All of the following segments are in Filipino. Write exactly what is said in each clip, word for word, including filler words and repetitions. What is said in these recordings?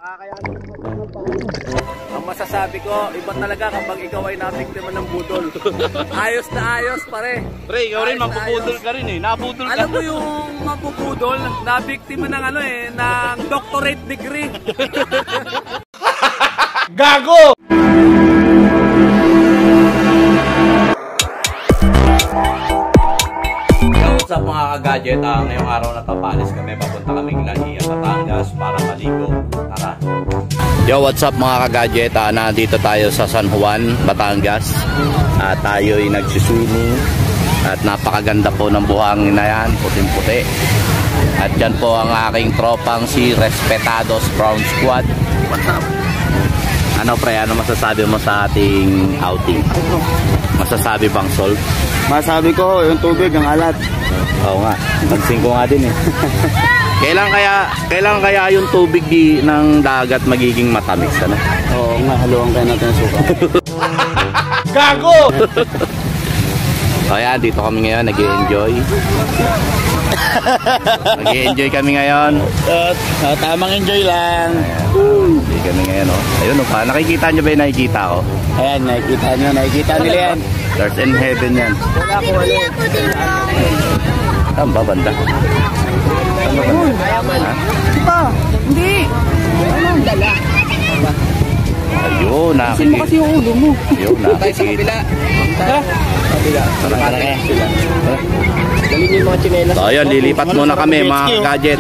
Nakakayanin mo ng paano. Ang masasabi ko, iba talaga kapag ikaw ay nabiktima ng budol. Ayos na ayos, pare. Pre, ikaw rin, mapupudol ka rin eh. Napudol ka. Alam mo yung mapupudol, nabiktima ng ano eh, ng doctorate degree. Gago! Sa mga ka-gadget, ah, ngayong araw na tapalis kami, papunta kaming Lahia, Batangas para maligo. Tara! Yo, what's up mga ka-gadget? Ah, nandito tayo sa San Juan, Batangas. Ah, tayo ay nagsiswimming at napakaganda po ng buhangin na yan, puting-puti. At dyan po ang aking tropang si Respetados Brown Squad. What's up? Ano pre, ano masasabi mo sa ating outing? Masasabi bang Sol? Masabi ko, yung tubig, ang alat. Oo nga, nagsing ko nga din eh. Kailan kaya, kailan kaya yung tubig di ng dagat magiging matamis, ano? Oo nga, haluan kayo natin ang suka. Gago! O yan, dito kami ngayon, nag-i-enjoy. Nag-i-enjoy kami ngayon. Uh, uh, tamang enjoy lang. Ayan, enjoy kami ngayon, oh. Ayun, oh, pa, nakikita nyo ba yung nakikita ko? Ayan, nakikita nyo, nakikita nila yan. Earth and heaven yan. Wala ko wala. Saan ba banda? Saan ba banda? Ha? Diba? Hindi. Ano ang dala? Ayun, nakikita. Kasi mo kasi yung ulo mo. Ayun, nakikita. Ha? Kabila. Tara, tara kaya. Galing yung mga chinelas. So ayun, lilipat muna kami mga gadget.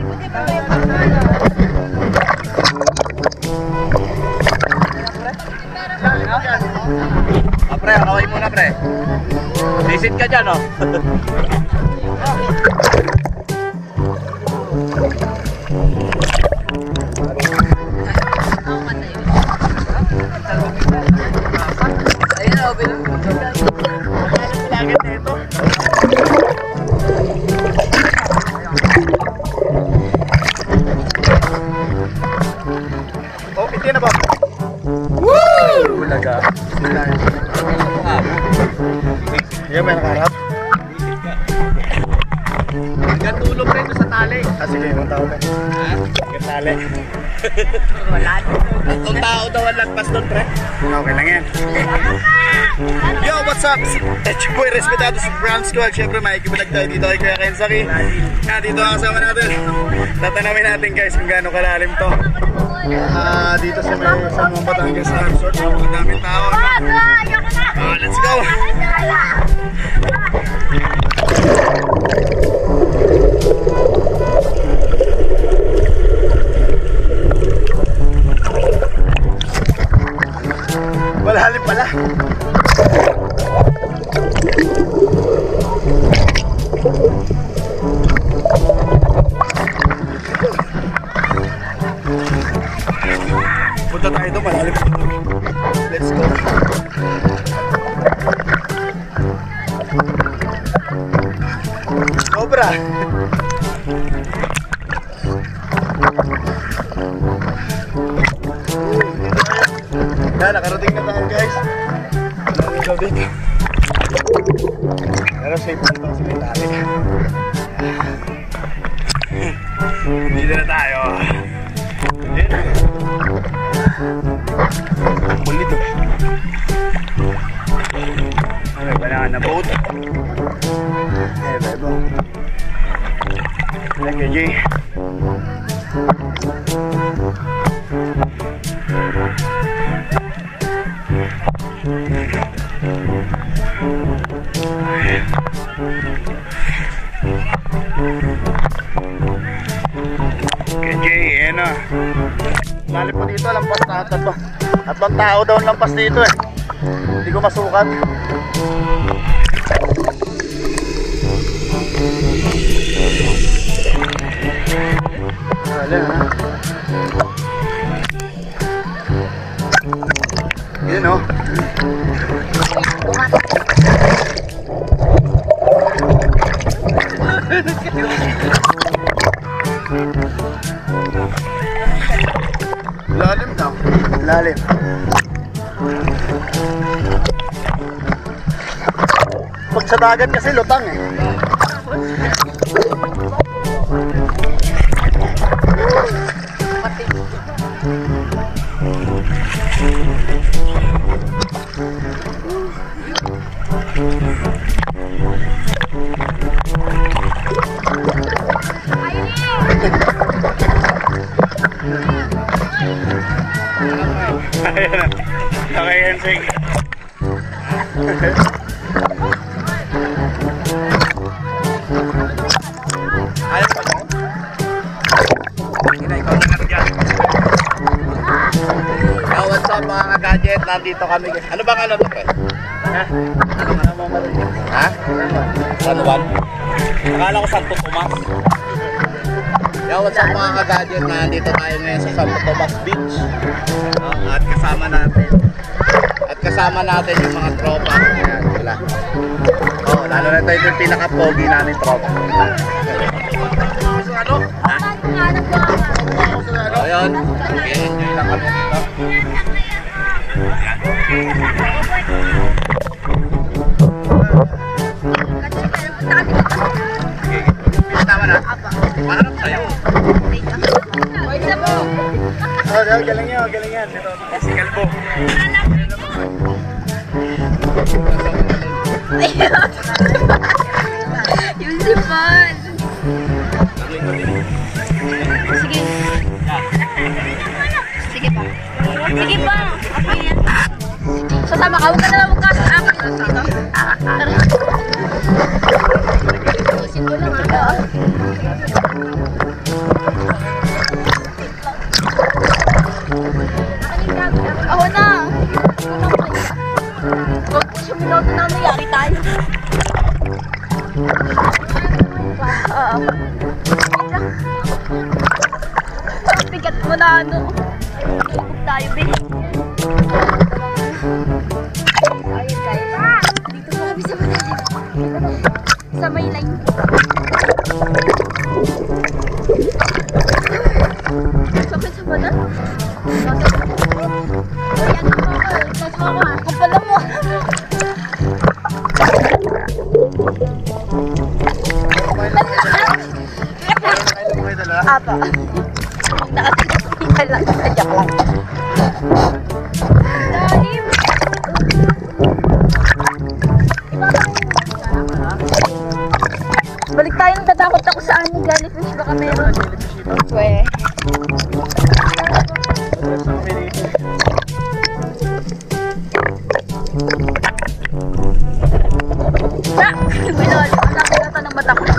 Ah, pre, kaway muna pre. Visit ka dyan, oh. Ayun, oh, bilang. Lagit na ito. Oh, piti na ba? Woo! Bulaga. Yan, may nakaharap. Hanggang tulog rin sa tali. Ah, sige, yung tao na. Ha? Yung tali. Wala. Ang tao daw ang lagpas doon, pre. Okay lang yan. Yo, what's up? It's your boy, Respetados Brown Squad. Siyempre, makikibulag tayo dito kay Kuya Kensaki. Yan, dito ang kasama natin. Tatanawin natin guys kung gaano kalalim to. Ah, uh, dito sa may San Juan, Batangas na resort. Ang daming tao. Ah, let's go! Malalim pala. Punta tayo doon, malalim. Let's go. Cobra. Yan, nakarating na tayo guys. Nalagaw dito. Pero safe na ito kasi may tali. Dito na tayo. Ang dito. Ano, may banana boat. Eh, bebo. Thank you, G. K J, ayan na. Lalim po dito, lampas na at ba? At bang tao daw lampas dito eh. Hindi ko masukat. Wala ha. Yun o. Lalim daw. Lalim. Pag sa dagat kasi lutang eh. Ayan, sing. Ayos pa to? Ina, ikaw na lang dyan. Yo, what's up mga ka-gadget? Nandito kami. Ano bang ano to, pre? Ha? Ano nga naman maroon yan? Ha? San Juan? Akala ko Santo Tomas. Yo, what's up mga ka-gadget? Nandito tayo ngayon sa Santo Tomas Beach. Uh, at kasama natin. At kasama natin yung mga tropa. Ayan, sila. Oh, lalo na tayo yung pinaka-pogi namin tropa. Ano? Ha? So, yun. Okay, enjoy lang kami dito. Tama na? Maharap sa'yo. Oh, galing yan, galing yan. Ito, si Kalbo. Yung sipon. Sige. Sige pa. Sige pa. Okay yan. Sasama ka. Huwag ka na lang mukha sa akin. Tara. Tusin mo lang ha. Ako na. Huwag po siya minuto na mayari tayo. Oo. Pigat mo na ano. Tulog tayo, be. Ayun tayo. Dito po kami sa Manila. Sa may line. Sakit sa mata? Ay, ano mo ako? Tapos mo ako. Kapala mo. Apa? Nakatigal lang. Sadyak lang. Dalim. Balik tayo nang tatakot ako sa ano. Jellyfish baka meron. Weh. Sa! Bilol. Ang laki nata ng mata ko.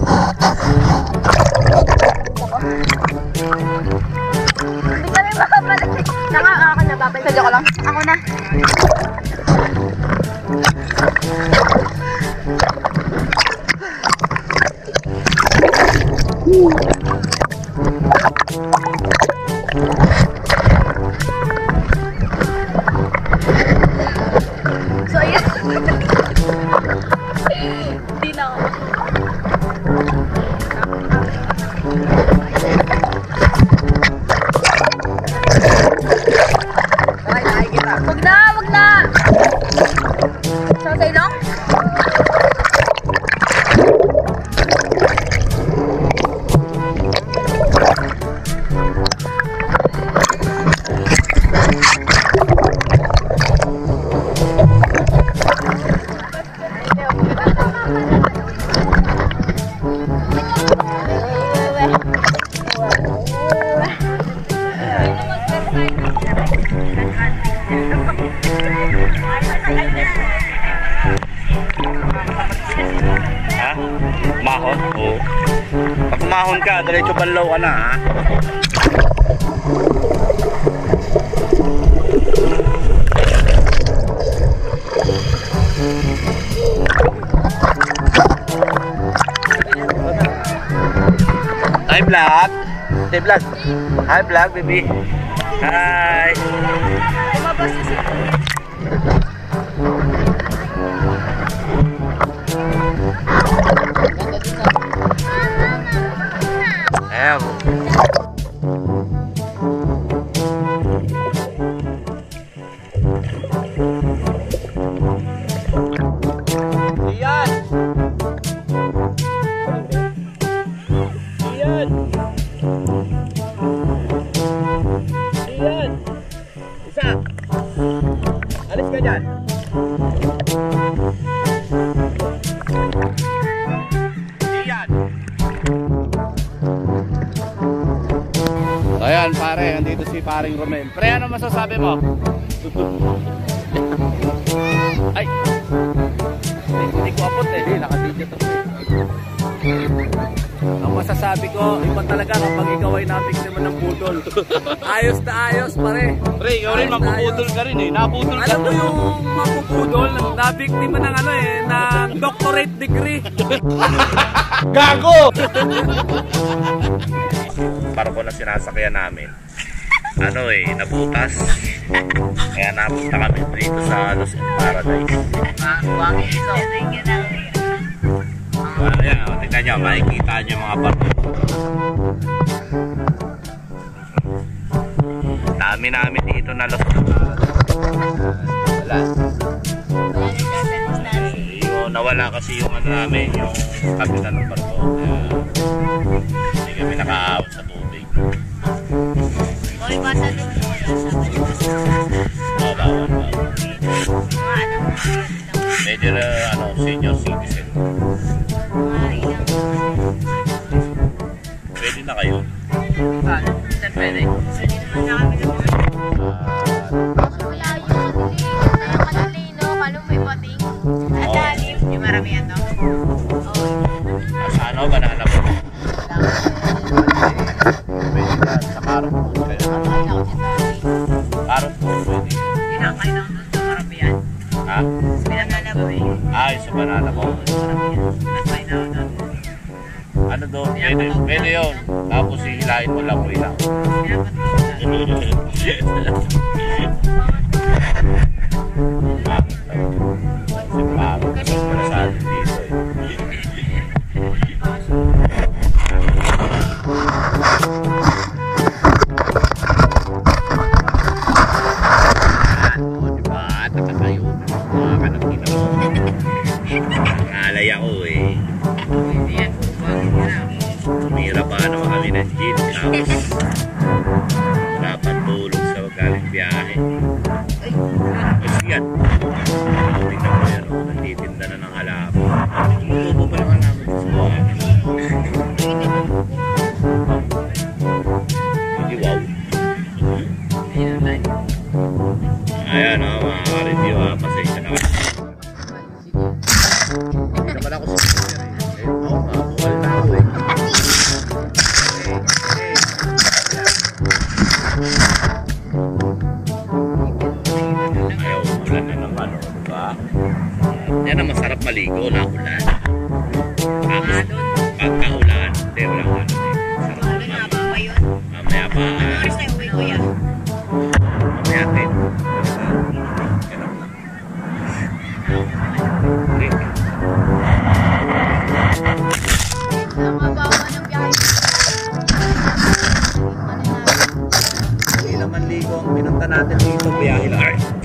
Hindi kami makabalik. Naka, ako na babalik. Sadya ko lang. Ako na. So, ayan. Hindi na ako. Wag na, wag na. Sasay lang? Ha? Mahon? Oo. Pag mahon ka, diretso banlaw ka na, ha? Hi, vlog. Hi, vlog. Hi, vlog, baby. Hi. Lumabas na siya. Ayan. Iyan. Iyan. yan. Isa. Alis ka dyan. Iyan. Ayan pare, nandito si paring Romel. Pre, ano masasabi mo? Ay! Hindi ko apot eh. Nakatidyo to. Ang masasabi ko, iba talaga kapag ikaw ay napiktiman ng putol. Ayos na ayos pare. Pre, ikaw rin mapuputol ka rin eh. Naputol ka. Alam mo yung mapupudol, nabiktima ng ano eh, ng doctorate degree. Gago! Barko na sinasakyan namin. Ano eh, nabutas. Kaya napunta kami dito sa Los Paradise. Buwangin ikaw. Ano yan, o, tignan nyo, makikita nyo yung mga barko. Dami namin dito na Los Wala. Yung nawala kasi yung ano namin, yung kapitan ng barko. Hindi kami nakaawat sa tubig. Hoy, basa din mo. Oh, bawal, bawal. Medyo na ano, senior citizen. Pwede na kayo. Saan pwede? Pwede naman na kami naman. Wala yung kanalino, kalong may pating. Alalim. Yung maramihan no? Oo. Sa ano, banana po? Pwede na, sa carrot po. Carrot po, pwede. Pinakain ako doon sa maramihan. Ha? Pinakain ako eh. Ay, sa banana po. Pinakain ako doon. Ano doon? Pwede, pwede yun. Tapos hihilain mo lang mo ilang. Kasi parang wala sa atin dito eh. O, diba? Taka kayo. Mga kanang ginawa. Nalay ako eh. Hindi yan. Tumira pa naman kami ng jeep. Tapos wala pang tulog sa galing biyahe. Kasi yan. Tingnan mo yan. Oh, nagtitinda na ng halaman. Tumutubo pa lang halaman sa buwan. Hindi wow. Ayan o, oh, mga ka-review ha. Pasensya na ka. Hindi naman ako sa picture eh. Eh, ako nga. Buwal na ako eh. Ayaw, ulan na ng ano, diba? Yan ang masarap maligo na ulan. Tapos, pagka-ulan, hindi, walang ano eh. Sarap Ano ulan. na ba ba yun? Mamaya pa, Ano oras na yung uwi kuya? mamaya din. Ganun lang. Okay. Ang mabawa ng biyahe. Hindi naman ligo ang pinunta natin dito, biyahe lang.